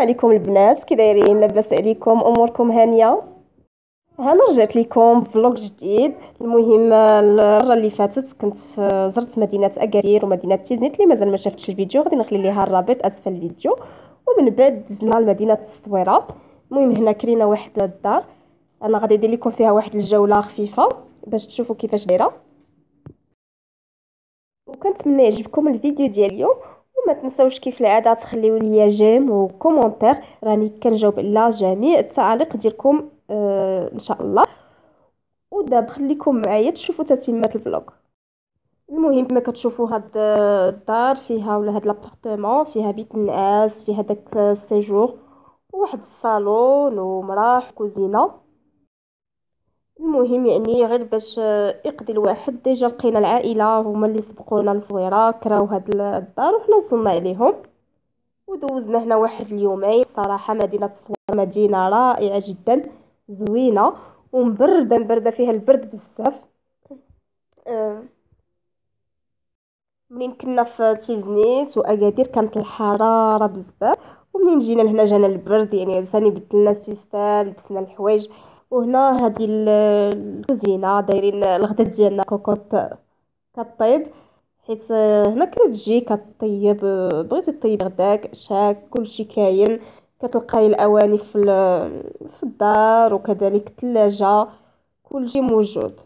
عليكم البنات، كي دايرين؟ لاباس عليكم؟ اموركم هانيه؟ انا رجعت لكم فلوق جديد. المهم المره اللي فاتت كنت زرت مدينه اكادير ومدينه تيزنيت. اللي مازال ما شافتش الفيديو غادي نخلي ليها الرابط اسفل الفيديو. ومن بعد دزنا لمدينه التصويره. المهم هنا كرينا واحد الدار، انا غادي ندير لكم فيها واحد الجوله خفيفه باش تشوفوا كيفاش دايره. وكنتمنى يعجبكم الفيديو ديال اليوم، وما تنساوش كيف العاده تخليو لي جيم وكومونتير، راني كنجاوب على جميع التعاليق ديالكم ان شاء الله. ودابا خليكم معايا تشوفوا تتمه الفلوق. المهم كما كتشوفوا هاد الدار فيها ولا هاد لابارتمون فيها بيت النعاس، فيها داك السيجور وواحد الصالون ومراح كوزينه. المهم يعني غير باش يقضي الواحد ديجا لقينا العائله هما اللي سبقونا للصويره، كراو هاد الدار وحنا وصلنا عليهم ودوزنا هنا واحد اليومين. صراحه مدينه التصويره مدينه رائعه جدا، زوينه ومبرده فيها البرد بزاف. آه، منين كنا في تيزنيت واكادير كانت الحراره بزاف، ومنين جينا لهنا جانا البرد، يعني لبساني بدلنا السيستم لبسنا الحوايج. وهنا هذه الكوزينه دايرين الغدا ديالنا كوكوط كطيب، حيت هنا كتجي كطيب، بغيتي طيب غداك عشاك كلشي كاين. كتلقاي الاواني في الدار وكذلك الثلاجه، كلشي موجود.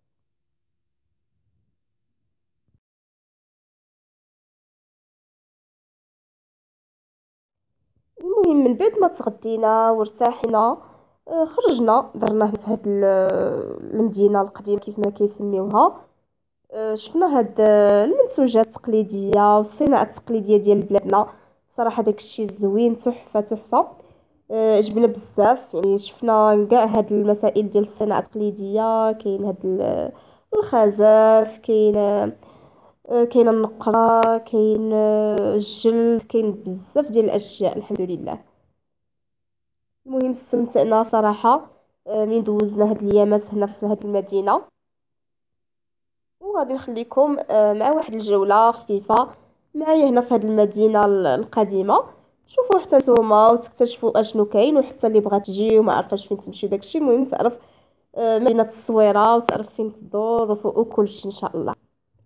المهم من بعد ما تغدينا وارتاحنا، خرجنا درنا في هاد المدينه القديمه كيف ما كيسميوها. شفنا هاد المنتوجات التقليديه والصناعه التقليديه ديال بلادنا. صراحه داك الشيء زوين، تحفه تحفه. عجبنا بزاف، يعني شفنا كاع هاد المسائل ديال الصناعه التقليديه. كاين هاد الخزاف، كاينه النقره، كاين الجلد، كاين بزاف ديال الاشياء الحمد لله. المهم استمتعنا صراحه من دوزنا هاد الايامات هنا في هاد المدينه. وغادي نخليكم مع واحد الجولة خفيفة معايا هنا في هذه المدينة القديمة. شوفوا حتى نتوما وتكتشفوا اشنو كاين، وحتى اللي بغات تجي وما عرفاش فين تمشي داكشي. المهم تعرف مدينة التصويرة وتعرف فين تدور وكل شيء ان شاء الله.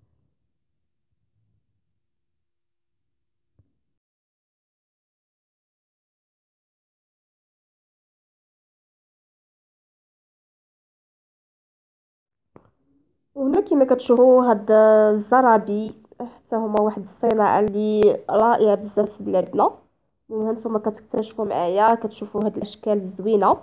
وهنا كما كتشوفوا هاد الزرابي حتى هما واحد الصناعة اللي رائعة بزاف في بلادنا. المهم هانتوما كتكتشفوا معايا كتشوفوا هاد الاشكال الزوينة.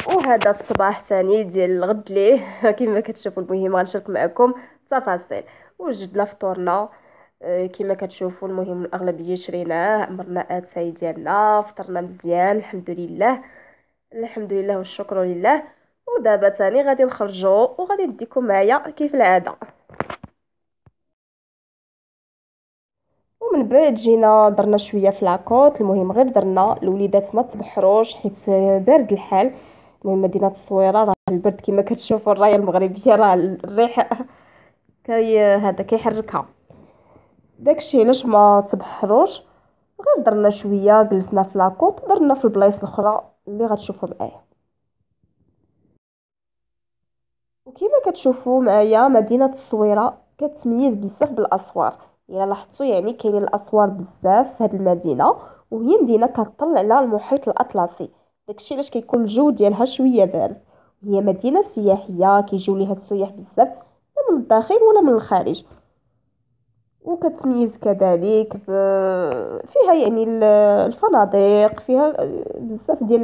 وهذا الصباح تاني ديال الغد ليه كما كتشوفوا. المهم غنشارك معكم التفاصيل. وجدنا فطورنا كما كتشوفوا. المهم الاغلبيه شريناه، عمرنا اتاي ديالنا، فطرنا مزيان الحمد لله. الحمد لله والشكر لله. ودابا تاني غادي نخرجوا وغادي نديكم معايا كيف العاده. ومن بعد جينا درنا شويه في لاكوت. المهم غير درنا الوليدات ما تبحروش حيت بارد الحال. المهم مدينه الصويره راه البرد كما كتشوفوا، الرايه المغربيه راه الريح هذا كيحركها. داكشي علاش ما تبحروش. غير درنا شويه جلسنا في لاكوت، درنا في البلايص الاخرى اللي غتشوفوا معايا. وكما كتشوفوا معايا مدينه الصويره كتميز بزاف بالاسوار. الا لاحظتوا يعني كاينين الاسوار بزاف في هذه المدينه. وهي مدينه كتطل على المحيط الاطلسي. داكشي علاش كيكون الجو ديالها شويه بارد. هي مدينه سياحيه كيجيو ليها السياح بزاف، لا من الداخل ولا من الخارج. وكتميز كذلك فيها يعني الفنادق، فيها بزاف ديال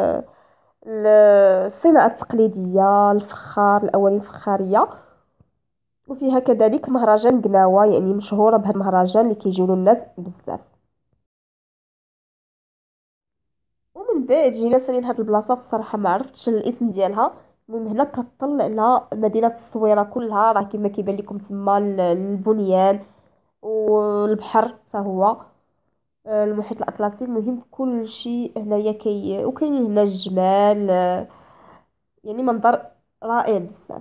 الصناعات التقليديه، الفخار، الاواني الفخاريه. وفيها كذلك مهرجان قناوه، يعني مشهوره بهذا المهرجان اللي كيجيو له الناس بزاف. ومن بعد جينا سالين هاد البلاصه، في الصراحه ما عرفتش الاسم ديالها. المهم هنا كطل على مدينه الصويره كلها، راه كما كيبان لكم تما البنيان والبحر حتى هو المحيط الاطلسي. المهم كل شيء هنايا وكاينين هنا الجمال يعني منظر رائع بزاف.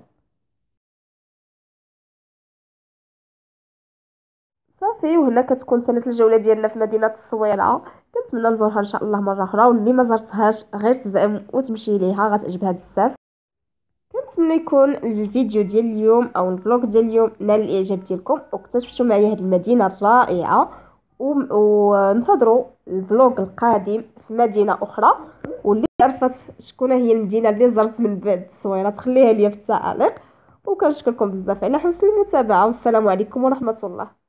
صافي، وهنا كتكون سالت الجوله ديالنا في مدينه الصويره. كنتمنى نزورها ان شاء الله مره اخرى، واللي ما زرتهاش غير تزعم وتمشي ليها غتعجبها بزاف. كنتمنى يكون الفيديو ديال اليوم او الفلوق ديال اليوم نال الاعجاب ديالكم واكتشفتوا معايا هذه المدينه الرائعه. وانتظروا الفلوق القادم في مدينه اخرى. واللي عرفت شكون هي المدينه اللي زرت من بعد الصويره تخليها لي في التعاليق. وكنشكركم بزاف على حسن المتابعه، والسلام عليكم ورحمه الله.